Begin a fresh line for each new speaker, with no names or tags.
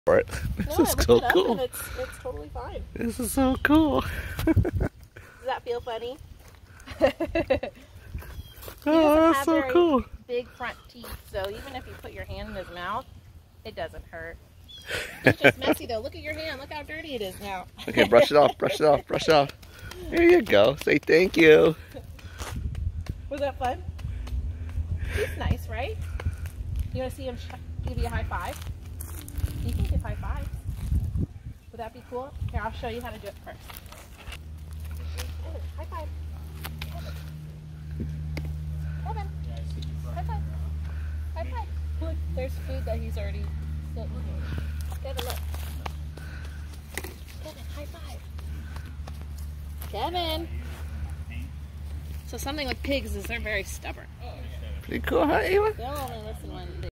for it. This is so cool.
It's totally fine.
This is so cool.
Does that feel funny?
Oh, that's so cool.
Big front teeth, so even if you put your hand in his mouth, it doesn't hurt. It's just messy though. Look at your hand. Look how dirty it is now.
Okay, brush it off, brush it off, brush it off. There you go. Say thank you.
Was that fun? He's nice, right? You want to see him give you a high five? You can give high fives. Would that be cool? Here, I'll show you how to do it first. High five. Kevin. High five. High five. Look, there's food that he's already still eating. Kevin, look. Kevin, high five. Kevin. So something with pigs is they're very stubborn.
Pretty cool, huh, Ava?
They'll only listen when